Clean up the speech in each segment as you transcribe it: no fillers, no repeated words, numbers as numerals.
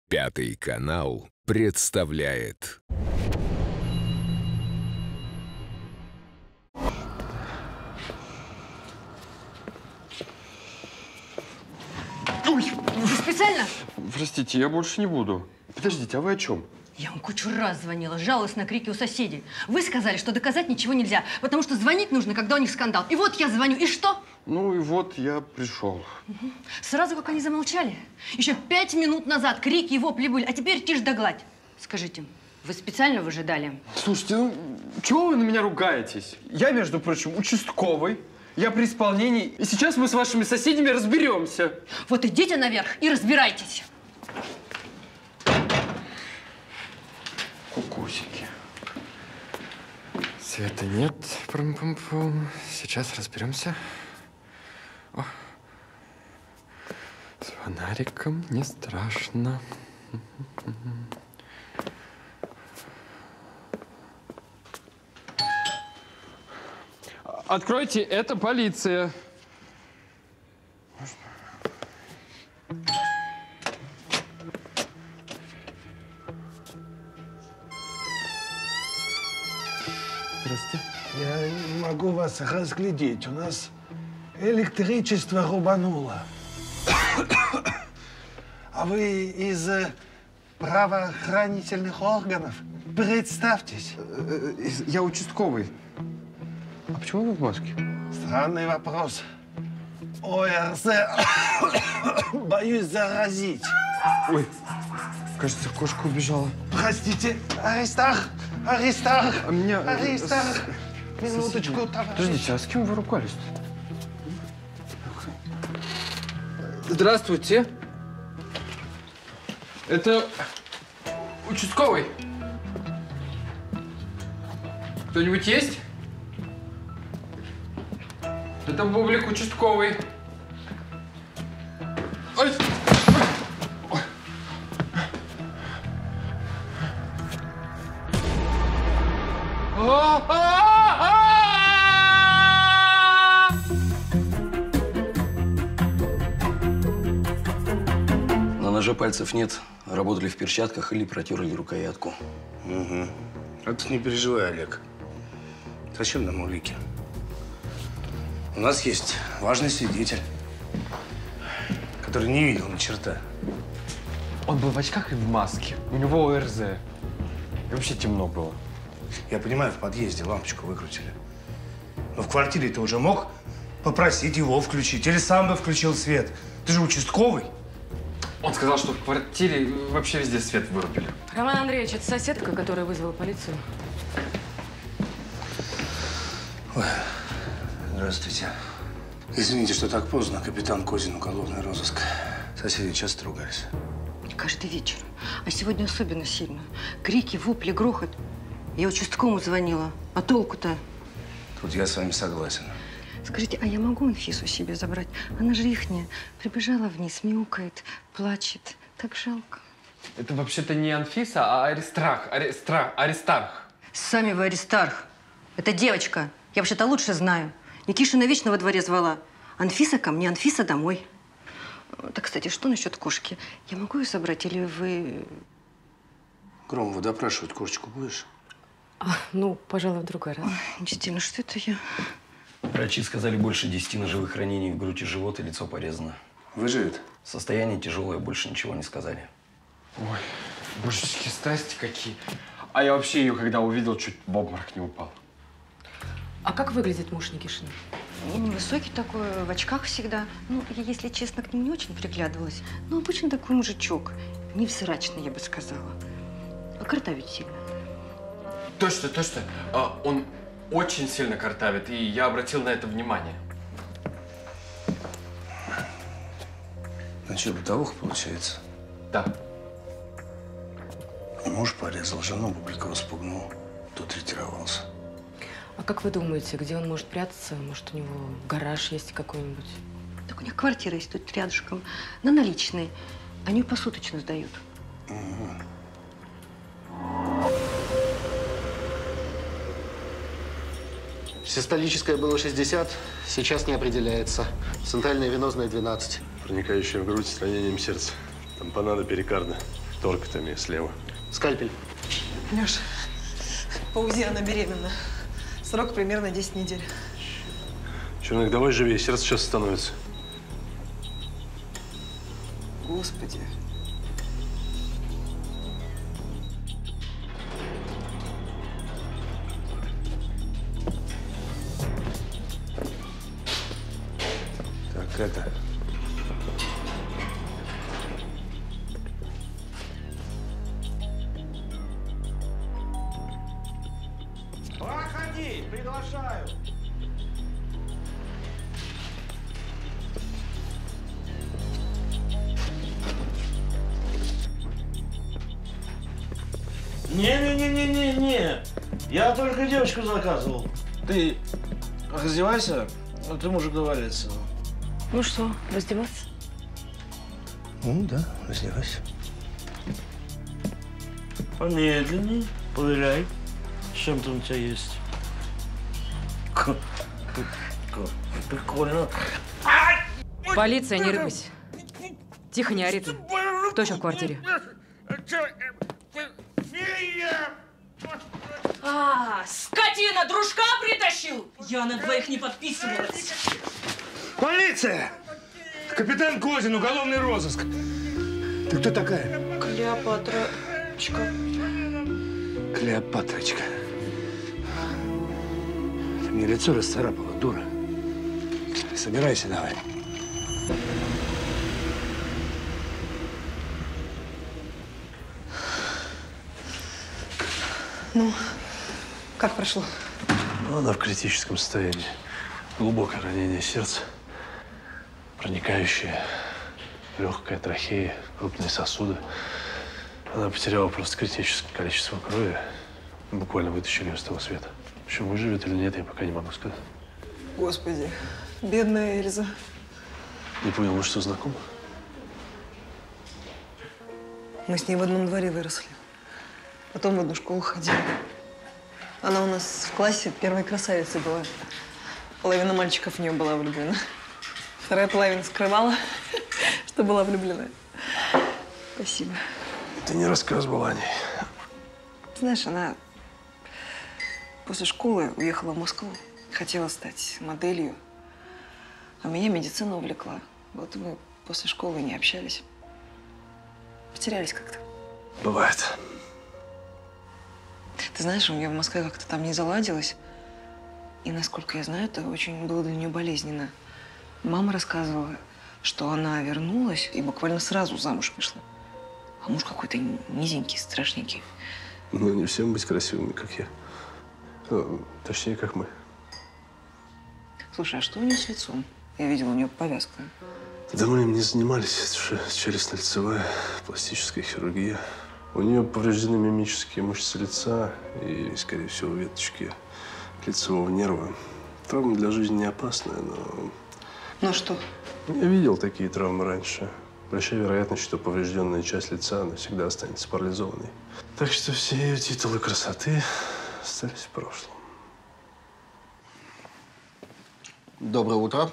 Пятый канал представляет. Ой! Вы специально? Простите, я больше не буду. Подождите, а вы о чем? Я вам кучу раз звонила, жаловалась на крики у соседей. Вы сказали, что доказать ничего нельзя, потому что звонить нужно, когда у них скандал. И вот я звоню, и что? Ну и вот я пришел. Сразу как они замолчали. Еще 5 минут назад крики и вопли были, а теперь тишь да гладь. Скажите, вы специально выжидали? Слушайте, ну чего вы на меня ругаетесь? Я, между прочим, участковый. Я при исполнении, и сейчас мы с вашими соседями разберемся. Вот идите наверх и разбирайтесь. Кукусики. Света нет. Пум-пум-пум. Сейчас разберемся. О. С фонариком не страшно. Откройте, это полиция. Здравствуйте. Я не могу вас разглядеть. У нас электричество рубануло. А вы из правоохранительных органов? Представьтесь. Я участковый. А почему вы в маске? Странный вопрос. ОРЗ. Боюсь заразить. Ой, кажется, кошка убежала. Простите, Аристарх! Аристарх! А меня... Аристарх! Минуточку, товарищ. Подождите, а с кем вы ругались-то? Здравствуйте. Это участковый. Кто-нибудь есть? Это Бублик, участковый. Ой! Ой. На ноже пальцев нет. Работали в перчатках или протерли рукоятку. Угу. А ты не переживай, Олег. Зачем нам улики? У нас есть важный свидетель, который не видел ни черта. Он был в очках и в маске. У него ОРЗ. И вообще темно было. Я понимаю, в подъезде лампочку выкрутили. Но в квартире ты уже мог попросить его включить. Или сам бы включил свет. Ты же участковый. Он сказал, что в квартире вообще везде свет вырубили. Роман Андреевич, это соседка, которая вызвала полицию. Ой, здравствуйте. Извините, что так поздно. Капитан Козин, уголовный розыск. Соседи часто ругались. Каждый вечер. А сегодня особенно сильно. Крики, вопли, грохот. Я участковому звонила. А толку-то? Тут я с вами согласен. Скажите, а я могу Анфису себе забрать? Она же ихняя. Прибежала вниз, мяукает, плачет. Так жалко. Это вообще-то не Анфиса, а Аристарх. Сами вы Аристарх. Это девочка. Я вообще-то лучше знаю. Никишина вечно во дворе звала. Анфиса ко мне, Анфиса домой. Так, кстати, что насчет кошки? Я могу ее забрать или вы… Громова допрашивать кошечку будешь? Ну, пожалуй, в другой раз. Действительно, что это я? Врачи сказали, больше 10 ножевых ранений в грудь и живот, и лицо порезано. Выживет? Состояние тяжелое, больше ничего не сказали. Ой, божечки, страсти какие. А я вообще ее, когда увидел, чуть в обморок не упал. А как выглядит муж Никишина? Невысокий такой, в очках всегда. Ну, я, если честно, к нему не очень приглядывалась. Но обычно такой мужичок. Невзрачный, я бы сказала. А картавить сильно. Точно, точно. Он очень сильно картавит, и я обратил на это внимание. Ну что, бытовуха получается? Да. Муж порезал, жену Бубликова спугнул. Тот ретировался. А как вы думаете, где он может прятаться? Может, у него гараж есть какой-нибудь? Так у них квартира есть тут рядышком. На наличные. Они посуточно сдают. Угу. Систолическое было 60, сейчас не определяется. Центральная венозная 12. Проникающая в грудь с ранением сердца. Тампонада перикарда. торкотами слева. Скальпель. Леш, по УЗИ она беременна. Срок примерно 10 недель. Черных, давай живее, сердце сейчас становится. Господи. Так, это… Проходи, приглашаю. Не-не-не-не-не-не. Я только девочку заказывал. Ты раздевайся, а ты мужик говорится. Ну что, раздеваться? Ну да, раздевайся. Помедленней, проверяй, с чем там у тебя есть. Прикольно. Полиция, не рыпайся. Тихо, не ори ты. Кто еще в квартире? Скотина, дружка притащил! Я на двоих не подписывалась. Полиция! Капитан Козин, уголовный розыск. Ты кто такая? Клеопатрочка. Клеопатрочка. Ты мне лицо расцарапала, дура. Собирайся давай. Ну, как прошло? Она в критическом состоянии. Глубокое ранение сердца, проникающее, легкая трахея, крупные сосуды. Она потеряла просто критическое количество крови. Буквально вытащили ее с того света. Причем выживет или нет, я пока не могу сказать. Господи, бедная Эльза. Не понял, вы что, знакомы? Мы с ней в одном дворе выросли. Потом в одну школу ходили. Она у нас в классе первой красавицей была. Половина мальчиков в нее была влюблена. Вторая половина скрывала, что была влюблена. Спасибо. Ты не рассказывала о ней. Знаешь, она после школы уехала в Москву. Хотела стать моделью. А меня медицина увлекла. Вот мы после школы не общались. Потерялись как-то. Бывает. Ты знаешь, у меня в Москве как-то там не заладилось. И, насколько я знаю, это очень было для нее болезненно. Мама рассказывала, что она вернулась и буквально сразу замуж вышла. А муж какой-то низенький, страшненький. Ну, не всем быть красивыми, как я. Ну, точнее, как мы. Слушай, а что у нее с лицом? Я видела, у нее повязка. Да мы им не занимались. Это же челюстно-лицевая пластическая хирургия. У нее повреждены мимические мышцы лица и, скорее всего, веточки лицевого нерва. Травма для жизни не опасная, но… Ну что? Я видел такие травмы раньше. Большая вероятность, что поврежденная часть лица навсегда останется парализованной. Так что все ее титулы красоты остались в прошлом. Доброе утро.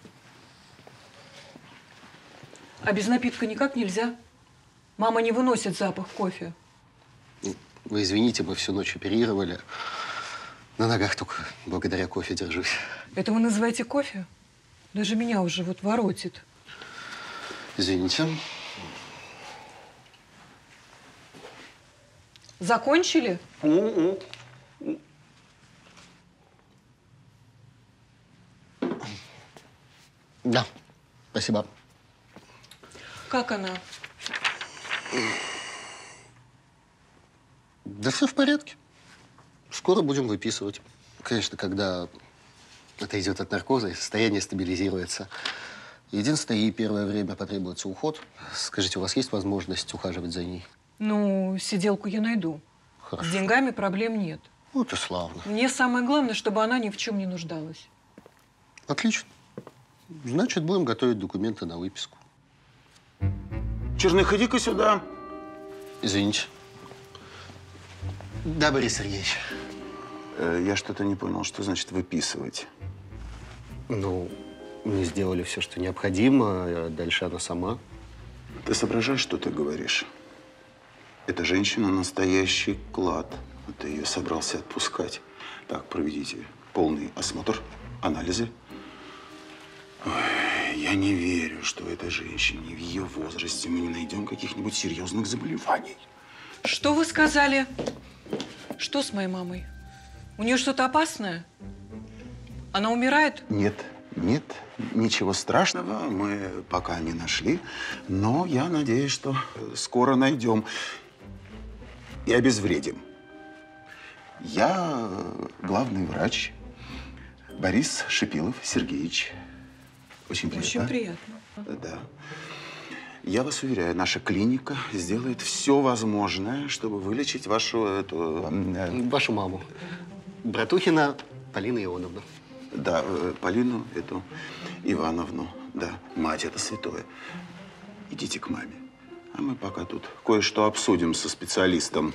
А без напитка никак нельзя? Мама не выносит запах кофе. Вы извините, мы всю ночь оперировали. На ногах только благодаря кофе держусь. Это вы называете кофе? Даже меня уже вот воротит. Извините. Закончили? Да, спасибо. Как она? Да все в порядке. Скоро будем выписывать. Конечно, когда отойдет от наркоза и состояние стабилизируется. Единственное, ей первое время потребуется уход. Скажите, у вас есть возможность ухаживать за ней? Ну, сиделку я найду. Хорошо. С деньгами проблем нет. Вот и славно. Мне самое главное, чтобы она ни в чем не нуждалась. Отлично. Значит, будем готовить документы на выписку. Черных, иди-ка сюда. Извините. Да, Борис Сергеевич. Я что-то не понял, что значит выписывать. Ну, мы сделали все, что необходимо, а дальше она сама. Ты соображаешь, что ты говоришь? Эта женщина настоящий клад. Ты ее собрался отпускать. Так, проведите полный осмотр, анализы. Ой, я не верю, что этой женщине в ее возрасте мы не найдем каких-нибудь серьезных заболеваний. Что вы сказали? Что с моей мамой? У нее что-то опасное? Она умирает? Нет, нет, ничего страшного мы пока не нашли. Но я надеюсь, что скоро найдем и обезвредим. Я главный врач Борис Шипилов Сергеевич. Очень приятно. Очень приятно. Да. Я вас уверяю, наша клиника сделает все возможное, чтобы вылечить вашу Вашу маму. Братухина Полина Ионовна. Да, Полину эту Ивановну. Да, мать это святое. Идите к маме. А мы пока тут кое-что обсудим со специалистом.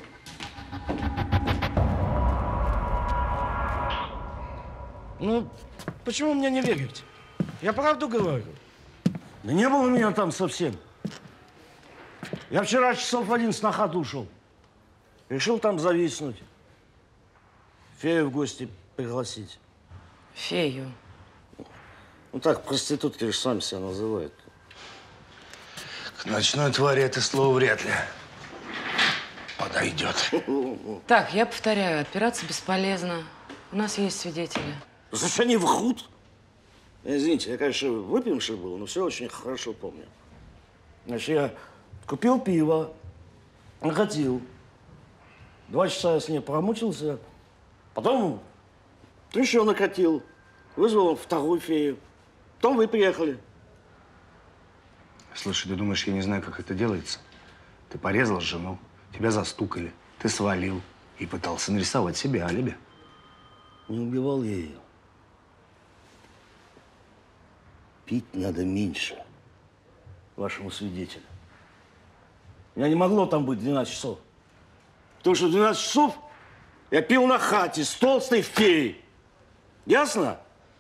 Ну, почему мне не верите? Я правду говорю. Да не было меня там совсем. Я вчера часов в 11 на хату ушел. Решил там зависнуть. Фею в гости пригласить. Фею? Ну так, проститутки же сами себя называют. К ночной твари это слово вряд ли подойдет. Так, я повторяю, отпираться бесполезно. У нас есть свидетели. Значит, они врут. Извините, я, конечно, выпивший был, но все очень хорошо помню. Значит, я купил пиво, накатил. 2 часа я с ней промучился. Потом еще накатил. Вызвал вторую фею. Потом вы приехали. Слушай, ты думаешь, я не знаю, как это делается? Ты порезал жену, тебя застукали, ты свалил и пытался нарисовать себе алиби. Не убивал я ее. Пить надо меньше вашему свидетелю. Меня не могло там быть 12 часов. Потому что в 12 часов я пил на хате с толстой феей. Ясно?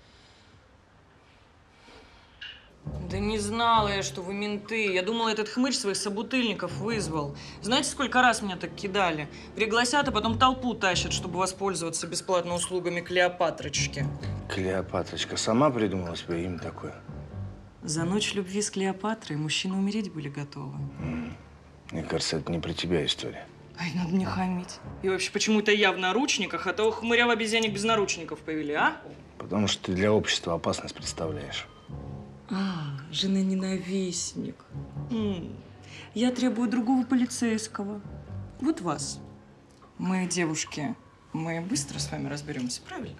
Да не знала я, что вы менты. Я думала, этот хмырь своих собутыльников вызвал. Знаете, сколько раз меня так кидали? Пригласят, а потом толпу тащат, чтобы воспользоваться бесплатно услугами Клеопатрочки. Клеопатрочка сама придумала себе имя такое? За ночь любви с Клеопатрой мужчины умереть были готовы. Мне кажется, это не про тебя история. Ай, надо не хамить. И вообще, почему-то я в наручниках, а того хмыря в обезьянник без наручников повели, а? Потому что ты для общества опасность представляешь. Жена-ненавистник. Я требую другого полицейского. Вот вас. Мы, девушки, мы быстро с вами разберемся, правильно?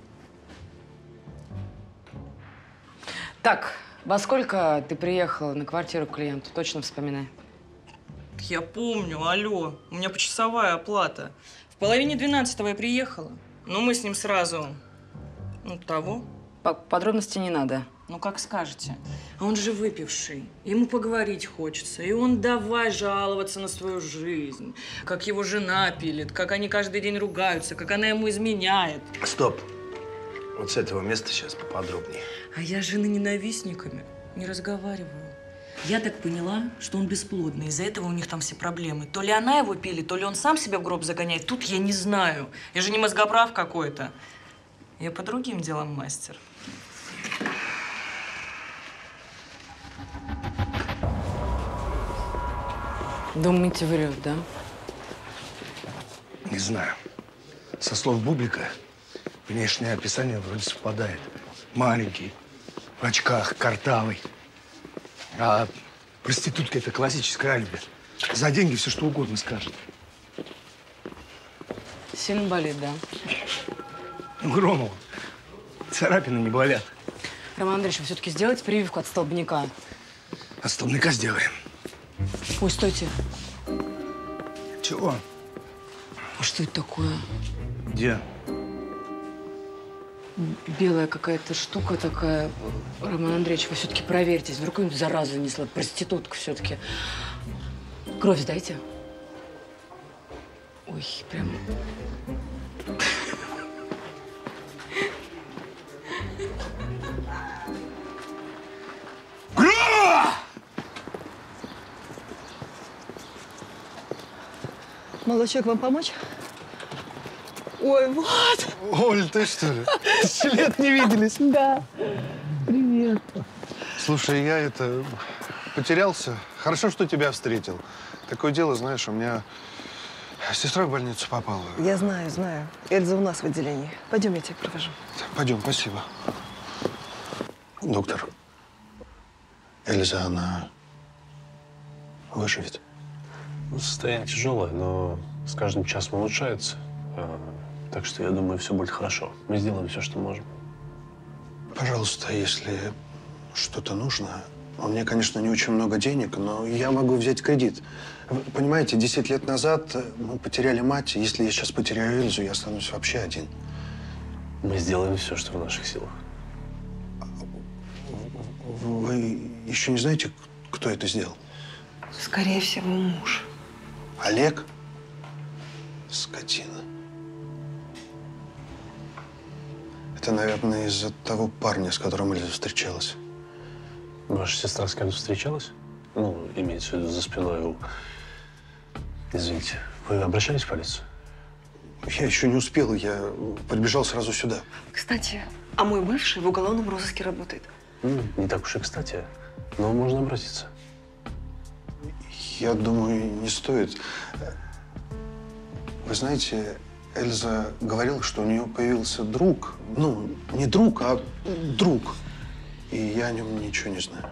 Так, во сколько ты приехала на квартиру к клиенту? Точно вспоминай. Я помню, алло, у меня почасовая оплата. В 11:30 я приехала. Но мы с ним сразу, того. Подробностей не надо. Ну, как скажете. А он же выпивший. Ему поговорить хочется. И он давай жаловаться на свою жизнь. Как его жена пилит, как они каждый день ругаются, как она ему изменяет. Стоп. Вот с этого места сейчас поподробнее. А я с женой-ненавистниками не разговариваю. Я так поняла, что он бесплодный. Из-за этого у них там все проблемы. То ли она его пилит, то ли он сам себя в гроб загоняет. Тут я не знаю. Я же не мозгоправ какой-то. Я по другим делам мастер. Думаете, врет, да? Не знаю. Со слов Бублика, внешнее описание вроде совпадает. Маленький, в очках, картавый. А проститутка – это классическое алиби. За деньги все что угодно скажет. Сильно болит, да? Ну, Громова, царапины не болят. Роман Андреевич, вы все-таки сделайте прививку от столбняка. От столбняка сделаем. Ой, стойте. Чего? А что это такое? Где? Белая какая-то штука такая. Роман Андреевич, вы все-таки проверьтесь. Вдруг какую-нибудь заразу занесла. Проститутка все-таки. Кровь сдайте. Ой, прям... Молодчик, вам помочь? Ой, Влад! Оль, ты что ли? 1000 лет не виделись. Да. Привет. Слушай, я потерялся. Хорошо, что тебя встретил. Такое дело, знаешь, у меня сестра в больницу попала. Я знаю, знаю. Эльза у нас в отделении. Пойдем, я тебя провожу. Пойдем, спасибо. Доктор, Эльза, она выживет? Ну, состояние тяжелое, но с каждым часом улучшается. Так что я думаю, все будет хорошо. Мы сделаем все, что можем. Пожалуйста, если что-то нужно. У меня, конечно, не очень много денег, но я могу взять кредит. Вы понимаете, 10 лет назад мы потеряли мать. Если я сейчас потеряю Эльзу, я останусь вообще один. Мы сделаем все, что в наших силах. Вы еще не знаете, кто это сделал? Скорее всего, муж. Олег? Скотина. Это, наверное, из-за того парня, с которым Эльза встречалась. Ваша сестра с кем-то встречалась? Ну, имеется в виду за спиной у... Извините, вы обращались в полицию? Я еще не успел, я прибежал сразу сюда. Кстати, а мой бывший в уголовном розыске работает. Не так уж и кстати, но можно обратиться. Я думаю, не стоит. Вы знаете, Эльза говорила, что у нее появился друг. Ну, не друг, а друг. И я о нем ничего не знаю.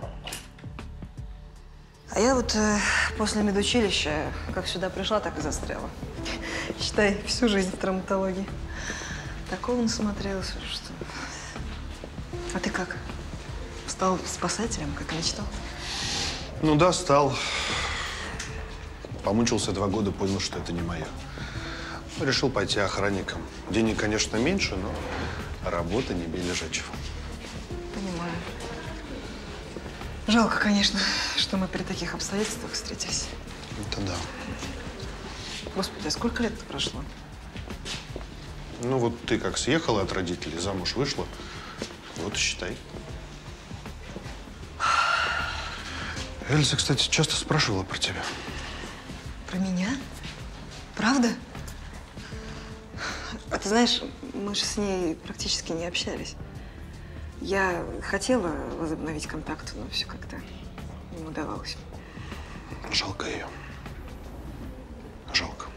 А я вот после медучилища, как сюда пришла, так и застряла. Считай, всю жизнь в травматологии. Такого насмотрелась, что... А ты как? Стал спасателем, как и мечтал? Ну да, стал. Помучился 2 года, понял, что это не мое. Решил пойти охранником. Денег, конечно, меньше, но работа не бей лежачего. Понимаю. Жалко, конечно, что мы при таких обстоятельствах встретились. Это да. Господи, а сколько лет прошло? Ну вот ты как съехала от родителей, замуж вышла, вот и считай. Эльза, кстати, часто спрашивала про тебя. Про меня? Правда? А ты знаешь, мы же с ней практически не общались. Я хотела возобновить контакт, но все как-то не удавалось. Жалко ее. Жалко.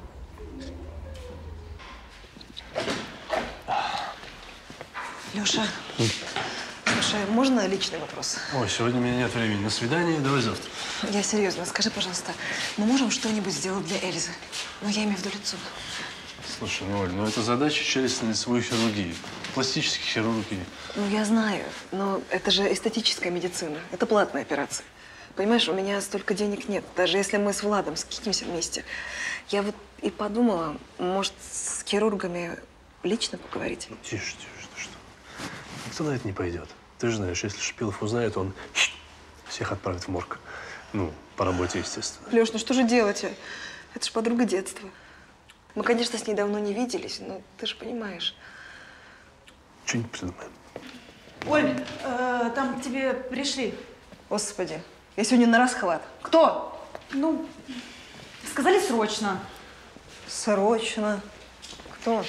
Леша, слушай, можно личный вопрос? Ой, сегодня у меня нет времени на свидание, давай завтра. Я серьезно, скажи, пожалуйста, мы можем что-нибудь сделать для Эльзы? Ну, я имею в виду лицо. Слушай, ну, Оль, ну это задача челюстно-лицевой хирургии. Пластические хирурги. Ну, я знаю, но это же эстетическая медицина. Это платная операция. Понимаешь, у меня столько денег нет. Даже если мы с Владом скинемся вместе. Я вот и подумала, может, с хирургами лично поговорить? Тише, тише, ты что? Никто на это не пойдет. Ты же знаешь, если Шипилов узнает, он всех отправит в морг. Ну, по работе, естественно. Леш, ну что же делать? Это же подруга детства. Мы, конечно, с ней давно не виделись, но ты же понимаешь. Что-нибудь придумаем. Оль, там к тебе пришли. Господи, я сегодня на расхват. Кто? Ну, сказали срочно. Срочно. Кто?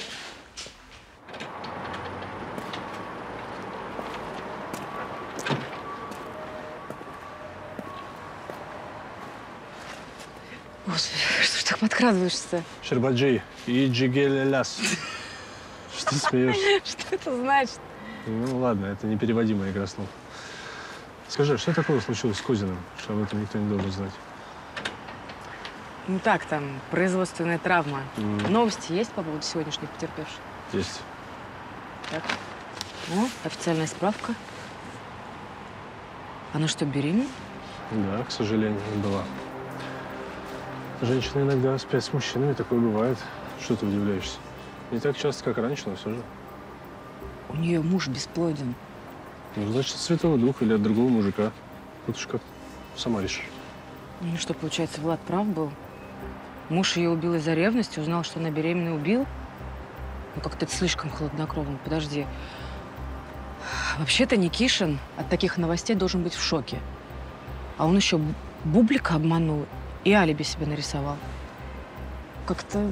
Господи, что ж так подкрадываешься? Щербаджи и джигеляляс. Что смеешься? Что это значит? Ну ладно, это непереводимая игра слов. Скажи, что такого случилось с Кузиным, что об этом никто не должен знать? Ну так, там, производственная травма. Новости есть по поводу сегодняшних потерпевших? Есть. Так. Ну, официальная справка. Она что, беременна? Да, к сожалению, была. Женщины иногда спят с мужчинами, такое бывает. Что ты удивляешься? Не так часто, как раньше, но все же. У нее муж бесплоден. Ну, значит, от Святого Духа или от другого мужика. Тут уж как сама решишь. Ну что, получается, Влад прав был? Муж ее убил из-за ревности, узнал, что она беременна, убил? Ну, как-то это слишком хладнокровно. Подожди. Вообще-то Никишин от таких новостей должен быть в шоке. А он еще Бублика обманул и алиби себе нарисовал. как-то…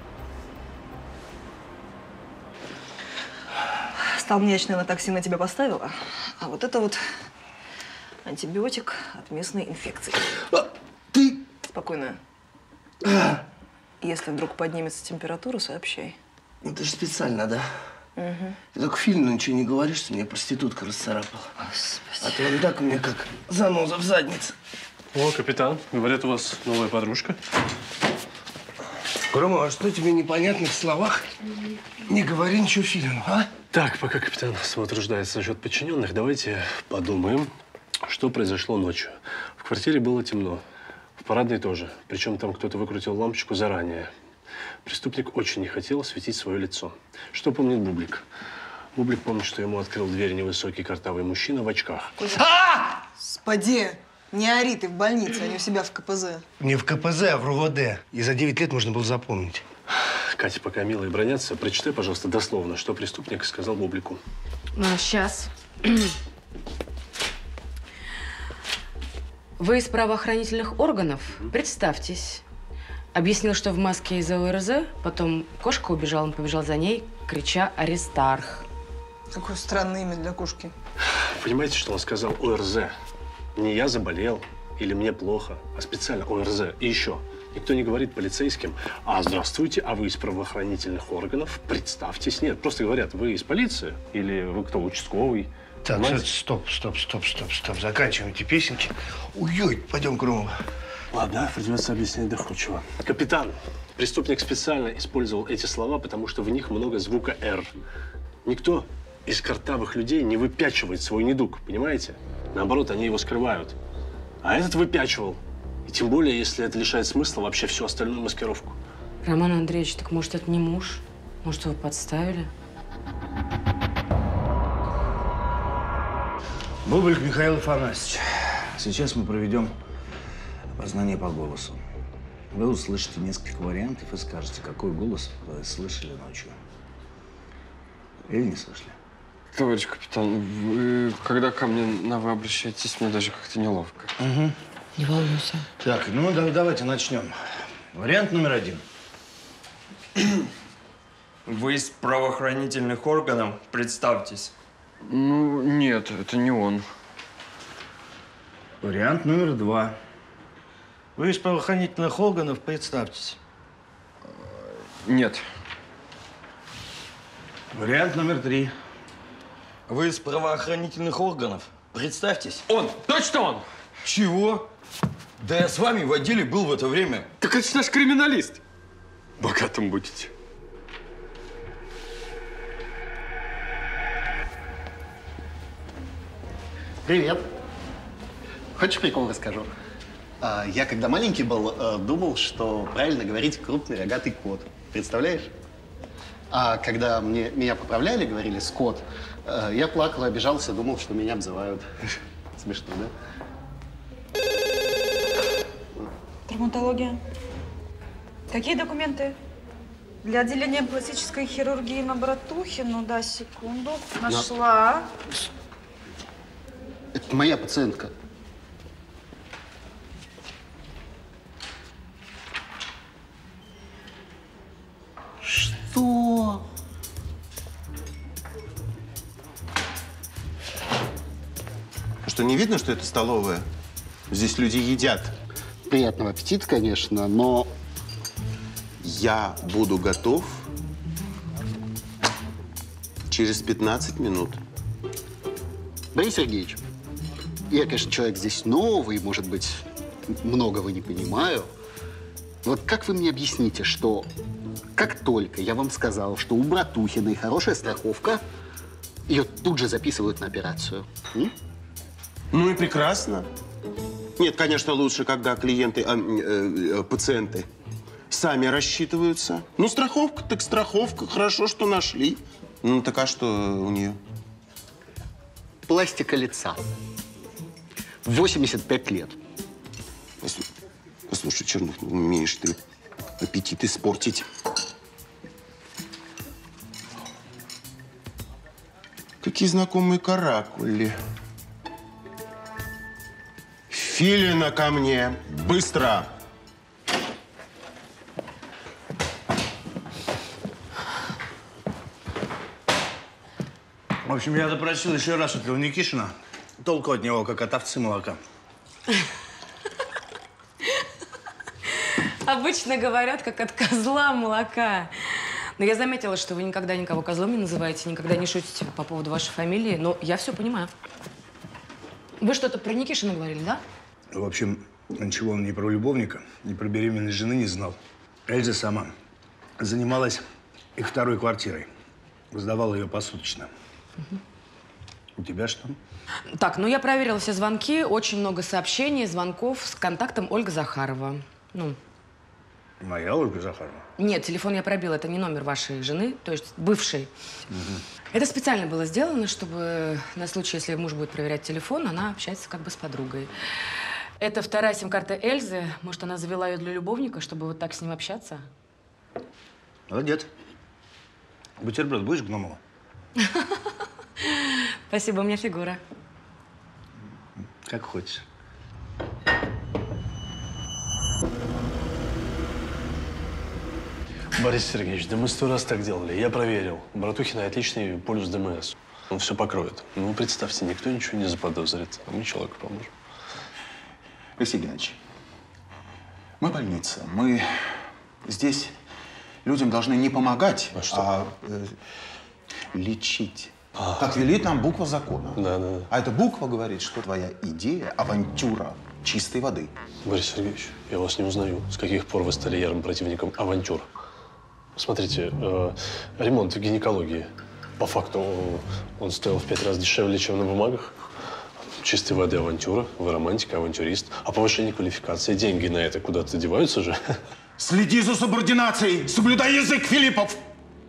Столбнячное токсин на тебя поставила, а вот это вот антибиотик от местной инфекции. Ты… Спокойно. Если вдруг поднимется температура, сообщай. Ну, ты же специально, да? Угу. Ты только Филину ничего не говоришь, что меня проститутка расцарапала. Господи. А то он так у меня как заноза в заднице. О, капитан, говорят, у вас новая подружка. Громова, а что тебе в непонятных словах? Не говори ничего Филину, а? Так, пока капитан самоутверждается насчет подчиненных, давайте подумаем, что произошло ночью. В квартире было темно, в парадной тоже. Причем там кто-то выкрутил лампочку заранее. Преступник очень не хотел светить свое лицо. Что помнит Бублик? Бублик помнит, что ему открыл дверь невысокий картавый мужчина в очках. Господи, не ори, ты в больнице, а не у себя в КПЗ. Не в КПЗ, а в РУВД. И за 9 лет можно было запомнить. Катя, пока милые бронятся, прочитай, пожалуйста, дословно, что преступник сказал Бублику. Сейчас. Вы из правоохранительных органов? Представьтесь. Объяснил, что в маске из ОРЗ, потом кошка убежала, он побежал за ней, крича «Аристарх». Какое странное имя для кошки. Понимаете, что он сказал ОРЗ? Не я заболел или мне плохо, а специально ОРЗ. И еще, никто не говорит полицейским: а здравствуйте, а вы из правоохранительных органов, представьтесь. Нет, просто говорят: вы из полиции или вы кто, участковый. Так, понимаете? стоп. Заканчивайте песенки. Ой, пойдем, Громова. Ладно, придется объяснять доходчиво. Капитан, преступник специально использовал эти слова, потому что в них много звука «Р». Никто из картавых людей не выпячивает свой недуг, понимаете? Наоборот, они его скрывают. А этот выпячивал. И тем более, если это лишает смысла вообще всю остальную маскировку. Роман Андреевич, так может, это не муж? Может, его подставили? Бублик Михаил Афанасьевич, сейчас мы проведем опознание по голосу. Вы услышите несколько вариантов и скажете, какой голос вы слышали ночью. Или не слышали. Товарищ капитан, вы, когда ко мне на «вы» обращаетесь, мне даже как-то неловко. Угу. Не волнуйся. Так, ну давайте начнем. Вариант номер 1. Вы из правоохранительных органов? Представьтесь. Ну, нет, это не он. Вариант номер 2. Вы из правоохранительных органов, представьтесь. Нет. Вариант номер 3. Вы из правоохранительных органов? Представьтесь. Он! Точно он! Чего? Да я с вами в отделе был в это время. Так это ж наш криминалист. Богатым будете. Привет. Хочешь прикол расскажу? Я, когда маленький был, думал, что правильно говорить «крупный рогатый кот». Представляешь? А когда меня поправляли, говорили «скот», я плакал, обижался, думал, что меня обзывают. Смешно, да? Травматология. Какие документы? Для отделения пластической хирургии на Братухину. Да, секунду. Нашла. Это моя пациентка. Что? Что, не видно, что это столовая? Здесь люди едят. Приятного аппетита, конечно, но… Я буду готов через 15 минут. Борис Сергеевич, я, конечно, человек здесь новый, может быть, многого не понимаю. Вот как вы мне объясните, что как только я вам сказал, что у Братухиной хорошая страховка, ее тут же записывают на операцию? Ну и прекрасно. Нет, конечно, лучше, когда клиенты, пациенты сами рассчитываются. Ну, страховка так страховка. Хорошо, что нашли. Ну, так а что у нее? Пластика лица. 85 лет. Послушай, Черных, ну, умеешь ты аппетит испортить. Какие знакомые каракули. Филина ко мне. Быстро. В общем, я допросил еще раз этого Никишина. Толку от него, как от овцы молока. Обычно говорят, как от козла молока. Но я заметила, что вы никогда никого козлом не называете, никогда не шутите по поводу вашей фамилии. Но я все понимаю. Вы что-то про Никишина говорили, да? В общем, ничего он ни про любовника, ни про беременность жены не знал. Эльза сама занималась их второй квартирой. Сдавала ее посуточно. У тебя что? Так, ну я проверила все звонки. Очень много сообщений, звонков с контактом Ольга Захарова. Ну. Моя Ольга Захарова? Нет, телефон я пробила. Это не номер вашей жены, то есть бывшей. Это специально было сделано, чтобы на случай, если муж будет проверять телефон, она общается как бы с подругой. Это вторая сим-карта Эльзы. Может, она завела ее для любовника, чтобы вот так с ним общаться? Молодец. Бутерброд будешь, Гномова? Спасибо, у меня фигура. Как хочешь. Борис Сергеевич, да мы 100 раз так делали. Я проверил. У Братухина отличный полюс ДМС. Он все покроет. Ну, представьте, никто ничего не заподозрит. А мы человеку поможем. Алексей Геннадьевич, мы больница. Мы здесь людям должны не помогать, лечить. Как велит нам буква закона. Да. А эта буква говорит, что твоя идея – авантюра чистой воды. Борис Сергеевич, я вас не узнаю. С каких пор вы стали ярым противником авантюр? Смотрите, ремонт в гинекологии. По факту он стоил в 5 раз дешевле, чем на бумагах. Чистой воды авантюра, вы романтик, авантюрист. А повышение квалификации, деньги на это куда-то деваются же. Следи за субординацией, соблюдай язык, Филиппов.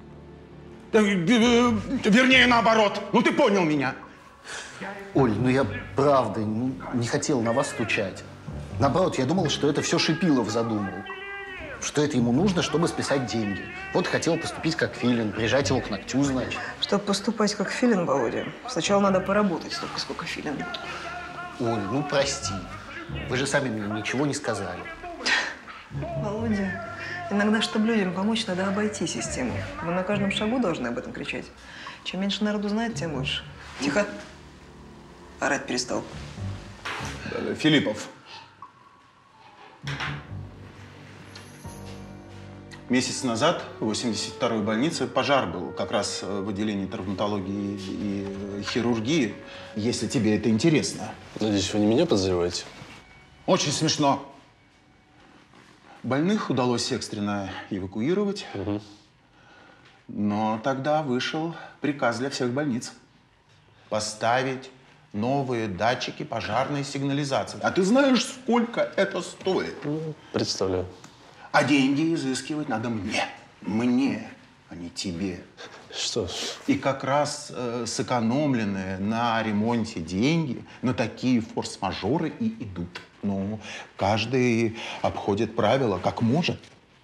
Вернее, наоборот. Ну, ты понял меня. Оль, ну я правда не хотел на вас стучать. Наоборот, я думал, что это все Шипилов задумал. Что это ему нужно, чтобы списать деньги. Вот хотел поступить как Филин, прижать его к ногтю, значит. Чтобы поступать как Филин, Володя, сначала надо поработать столько, сколько Филин. Оль, ну прости. Вы же сами мне ничего не сказали. Володя, иногда, чтобы людям помочь, надо обойти систему. Вы на каждом шагу должны об этом кричать. Чем меньше народу знает, тем лучше. Тихо. Орать перестал. Филиппов. Месяц назад в 82-й больнице пожар был, как раз в отделении травматологии и хирургии, если тебе это интересно. Надеюсь, вы не меня подозреваете? Очень смешно. Больных удалось экстренно эвакуировать, но тогда вышел приказ для всех больниц поставить новые датчики пожарной сигнализации. А ты знаешь, сколько это стоит? Представляю. А деньги изыскивать надо мне. Мне, а не тебе. Что? И как раз сэкономленные на ремонте деньги на такие форс-мажоры и идут. Ну, каждый обходит правила как может.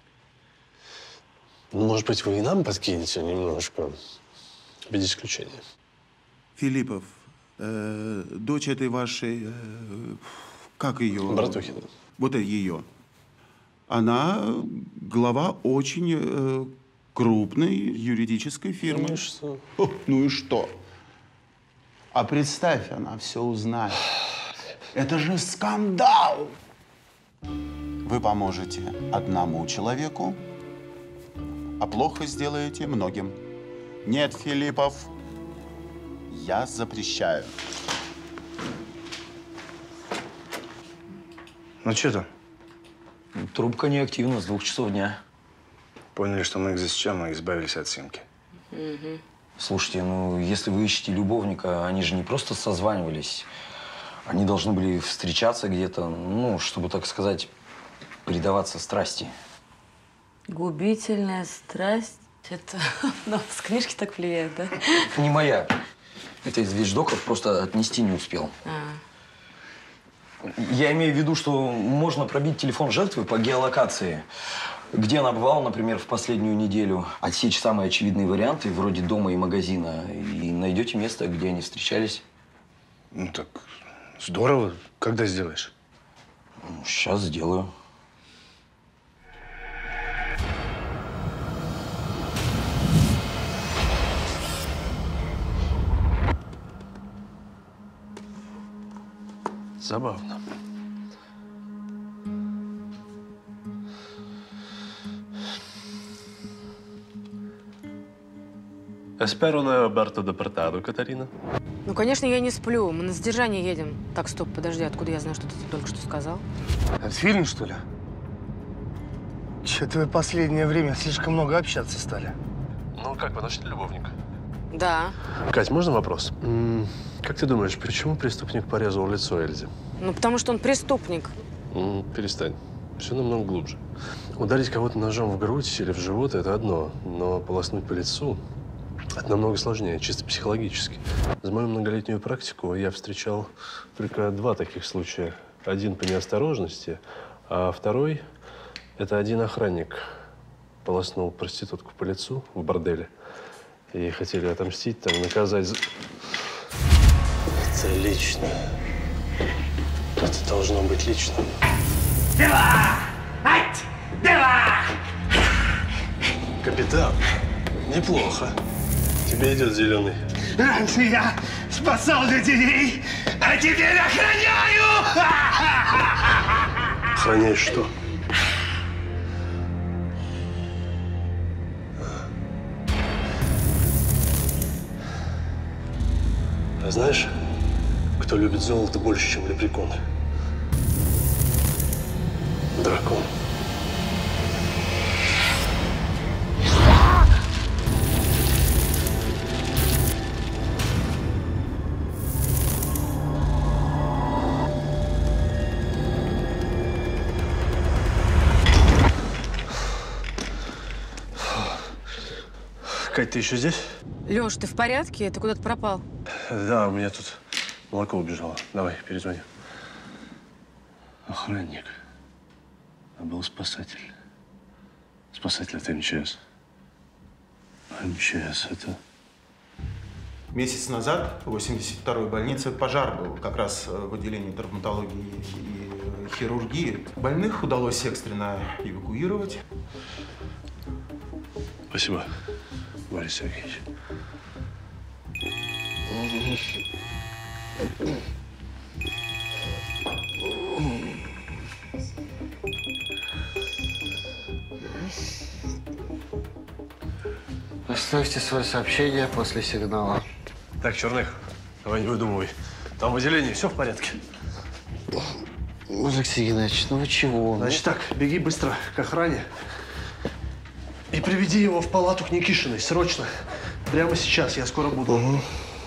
Ну, может быть, вы и нам подкинете немножко, без исключения. Филиппов, дочь этой вашей, как ее? Братухина. Вот ее. Она глава очень крупной юридической фирмы. Ну и что? Ну и что? А представь, она все узнает. Это же скандал! Вы поможете одному человеку, а плохо сделаете многим. Нет, Филиппов, я запрещаю. Ну, что там? Трубка неактивна с 2 часов дня. Поняли, что мы их засечем и избавились от симки. Слушайте, ну, если вы ищете любовника, они же не просто созванивались. Они должны были встречаться где-то, ну, чтобы, так сказать, предаваться страсти. Губительная страсть. Это с книжки так влияет, да? Не моя. Это из вещдоков, просто отнести не успел. Я имею в виду, что можно пробить телефон жертвы по геолокации. Где она бывала, например, в последнюю неделю. Отсечь самые очевидные варианты, вроде дома и магазина. И найдете место, где они встречались. Ну так здорово. Когда сделаешь? Сейчас сделаю. Забавно. Espero no aberto deportado, Катарина. Ну, конечно, я не сплю. Мы на задержание едем. Так, стоп, подожди, откуда я знаю, что ты только что сказал? Это фильм, что ли? Че-то вы последнее время слишком много общаться стали. Ну, как, вы нашли любовника? Да. Кать, можно вопрос? Как ты думаешь, почему преступник порезал лицо Эльзе? Ну, потому что он преступник. Перестань. Все намного глубже. Ударить кого-то ножом в грудь или в живот – это одно, но полоснуть по лицу – это намного сложнее, чисто психологически. За мою многолетнюю практику я встречал только 2 таких случая. Один по неосторожности, а второй – это один охранник полоснул проститутку по лицу в борделе. И хотели отомстить, там, наказать за… Это лично. Это должно быть лично. Капитан, неплохо. Тебе идет зеленый. Раньше я спасал людей, а теперь охраняю! Охраняешь что? А знаешь, кто любит золото больше, чем лепреконы? Дракон. Кать, ты еще здесь? Лёш, ты в порядке? Ты куда-то пропал? Да, у меня тут молоко убежало. Давай, перезвони. Охранник. А был спасатель. Спасатель – это МЧС. МЧС – это… Месяц назад в 82-й больнице пожар был, как раз в отделении травматологии и хирургии. Больных удалось экстренно эвакуировать. Спасибо, Борис Сергеевич. Оставьте свое сообщение после сигнала. Так, Черных, давай не выдумывай. Там в отделении все в порядке? Алексей Геннадьевич, ну вы чего? Значит так, беги быстро к охране и приведи его в палату к Никишиной, срочно. Прямо сейчас, я скоро буду. Угу.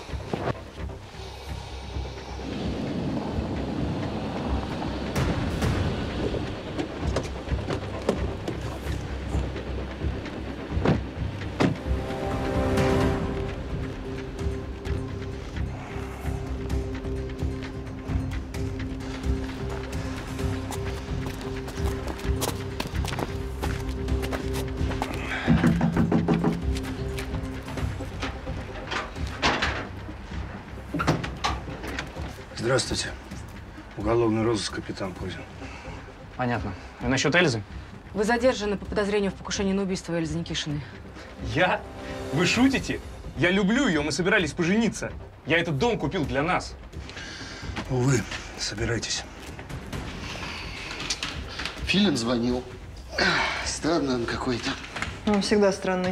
Здравствуйте. Уголовный розыск, капитан Козин. Понятно. И насчет Эльзы? Вы задержаны по подозрению в покушении на убийство Эльзы Никишиной. Я? Вы шутите? Я люблю ее, мы собирались пожениться. Я этот дом купил для нас. Увы, собирайтесь. Филин звонил. Странный он какой-то. Он всегда странный.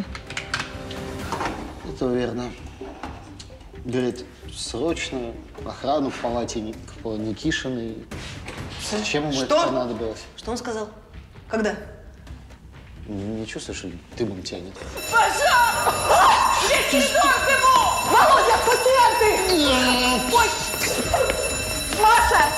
Это верно. Говорит, срочно охрану в палате Никишиной. Зачем ему это понадобилось? Что он сказал? Когда? Не чувствуешь, что дымом тянет? Пожалуйста! Весь торт ему! Володя, пациенты! Ой! Маша!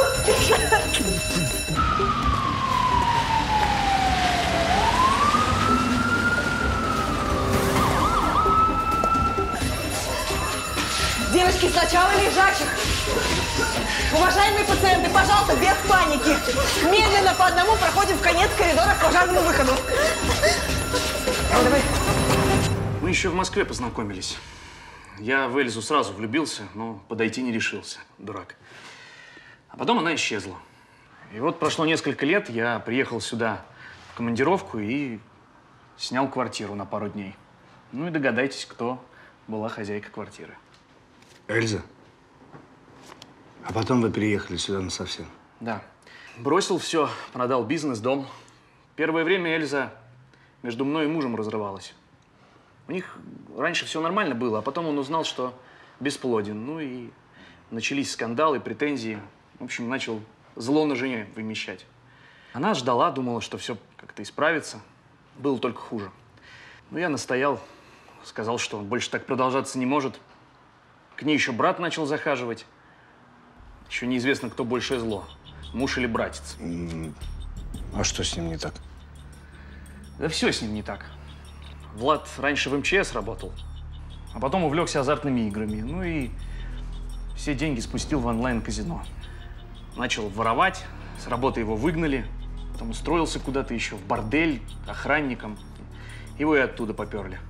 Девочки, сначала лежачих. Уважаемые пациенты, пожалуйста, без паники. Медленно по одному проходим в конец коридора к пожарному выходу. Давай. Мы еще в Москве познакомились. Я в Эльзу сразу влюбился, но подойти не решился. Дурак. А потом она исчезла. И вот прошло несколько лет, я приехал сюда в командировку и снял квартиру на пару дней. Ну и догадайтесь, кто была хозяйка квартиры. Эльза? А потом вы переехали сюда насовсем? Да. Бросил все, продал бизнес, дом. Первое время Эльза между мной и мужем разрывалась. У них раньше все нормально было, а потом он узнал, что бесплоден. Ну и начались скандалы, претензии. В общем, начал зло на жене вымещать. Она ждала, думала, что все как-то исправится. Было только хуже. Но я настоял, сказал, что больше так продолжаться не может. К ней еще брат начал захаживать. Еще неизвестно, кто большее зло. Муж или братец. А что с ним не так? Да все с ним не так. Влад раньше в МЧС работал, а потом увлекся азартными играми. Ну и все деньги спустил в онлайн-казино. Начал воровать, с работы его выгнали, потом устроился куда-то еще в бордель, охранником. Его и оттуда поперли.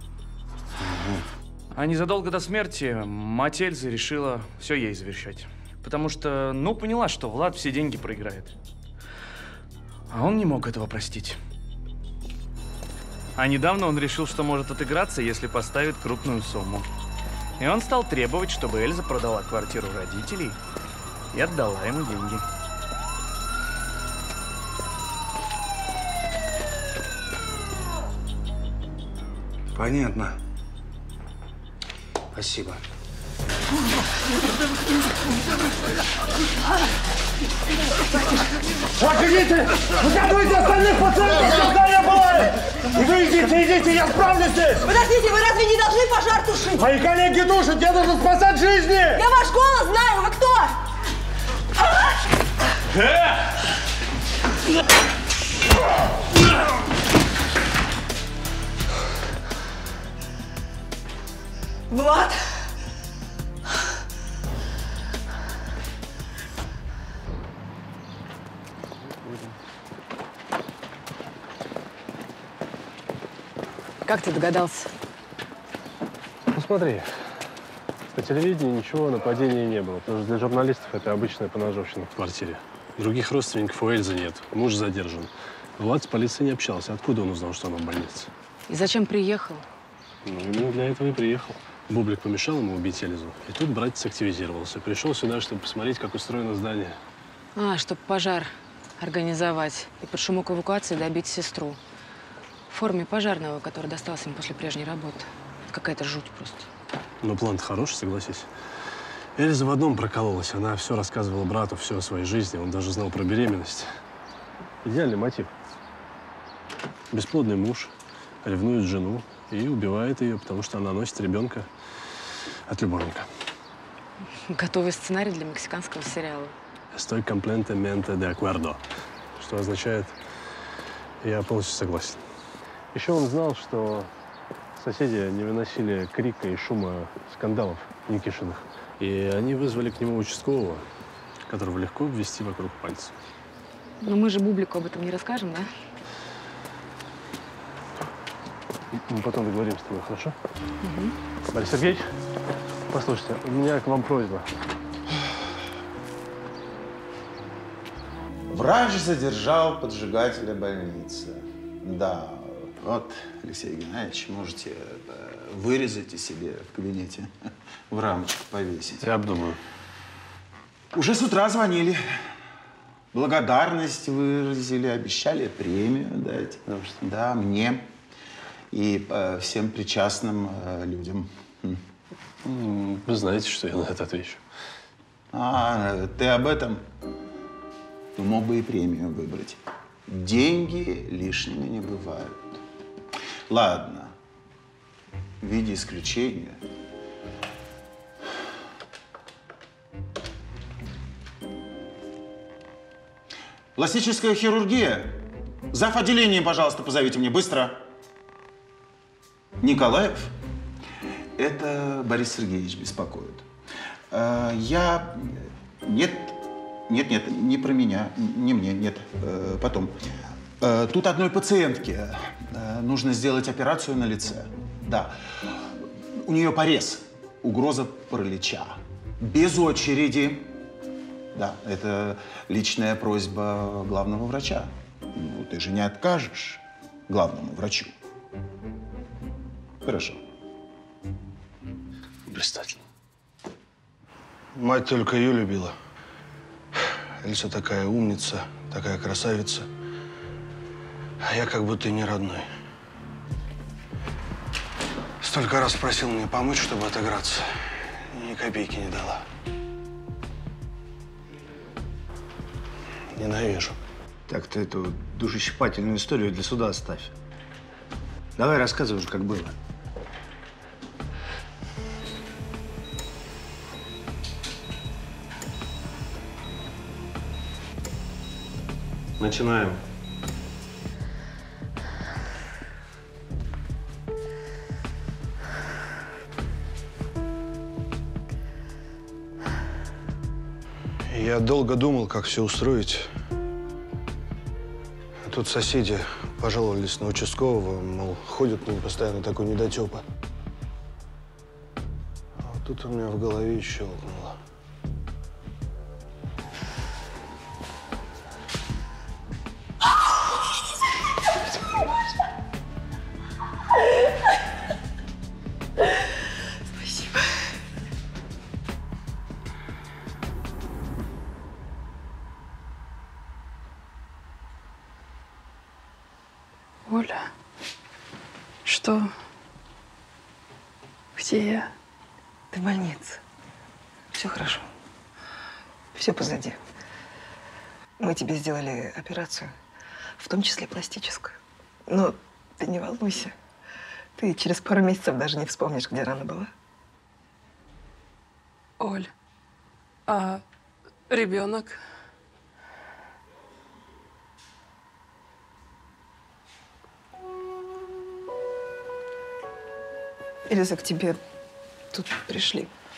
А незадолго до смерти мать Эльзы решила все ей завещать. Потому что, ну, поняла, что Влад все деньги проиграет. А он не мог этого простить. А недавно он решил, что может отыграться, если поставит крупную сумму. И он стал требовать, чтобы Эльза продала квартиру родителей и отдала ему деньги. Понятно. Спасибо. Погодите! Выкатывайте остальных пациентов, создание бывает! И вы идите, я справлюсь здесь! Подождите, вы разве не должны пожар тушить? Мои коллеги тушат, я должен спасать жизни! Я ваш голос знаю, вы кто? Влад! Как ты догадался? Ну смотри, по телевидению ничего нападения не было, потому что для журналистов это обычная поножовщина в квартире. Других родственников у Эльзы нет, муж задержан. Влад с полицией не общался. Откуда он узнал, что она в больнице? И зачем приехал? Ну, именно для этого и приехал. Бублик помешал ему убить Эльзу. И тут братец активизировался. Пришел сюда, чтобы посмотреть, как устроено здание. А, чтобы пожар организовать и под шумок эвакуации добить сестру. В форме пожарного, который достался им после прежней работы. Какая-то жуть просто. Но план-то хороший, согласись. Эльза в одном прокололась. Она все рассказывала брату, все о своей жизни. Он даже знал про беременность. Идеальный мотив. Бесплодный муж ревнует жену и убивает ее, потому что она носит ребенка от любовника. Готовый сценарий для мексиканского сериала. Estoy completamente de acuerdo. Что означает, я полностью согласен. Еще он знал, что соседи не выносили крика и шума скандалов Никишиных. И они вызвали к нему участкового, которого легко ввести вокруг пальца. Но мы же Бублику об этом не расскажем, да? Мы потом договоримся с тобой, хорошо? Борис Сергеевич, послушайте, у меня к вам просьба. Врач задержал поджигателя больницы. Да, вот, Алексей Геннадьевич, можете вырезать и себе в кабинете в рамочку повесить. Я обдумаю. Уже с утра звонили. Благодарность выразили, обещали премию дать. Да, мне и всем причастным людям. Вы знаете, что я на это отвечу. А, ты об этом? Ну, мог бы и премию выбрать. Деньги лишними не бывают. Ладно, в виде исключения. Пластическая хирургия. Зав. Отделением, пожалуйста, позовите мне. Быстро. Николаев? Это Борис Сергеевич беспокоит. Я... Нет, не про меня. Не мне, нет. Потом. Тут одной пациентке нужно сделать операцию на лице. Да. У нее порез. Угроза паралича. Без очереди. Да, это личная просьба главного врача. Ну, ты же не откажешь главному врачу. Хорошо. Блистательно. Мать только ее любила. Эльса такая умница, такая красавица. А я как будто и не родной. Столько раз просил мне помочь, чтобы отыграться. Ни копейки не дала. Ненавижу. Так ты эту душещипательную историю для суда оставь. Давай рассказывай уже, как было. Начинаем. Я долго думал, как все устроить. А тут соседи пожаловались на участкового, мол, ходит к ним постоянно такой недотепа. А вот тут у меня в голове щелкнуло. Спасибо. Оля, что? Где я? Ты в больнице. Все хорошо. Все позади. Мы тебе сделали операцию, в том числе пластическую. Но ты не волнуйся. Ты через пару месяцев даже не вспомнишь, где рана была. Оль, а ребенок? Эльза, к тебе тут пришли.